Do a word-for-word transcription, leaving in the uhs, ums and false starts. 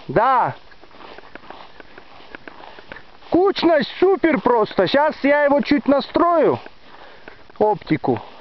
Да. Кучность супер просто. Сейчас я его чуть настрою. Оптику.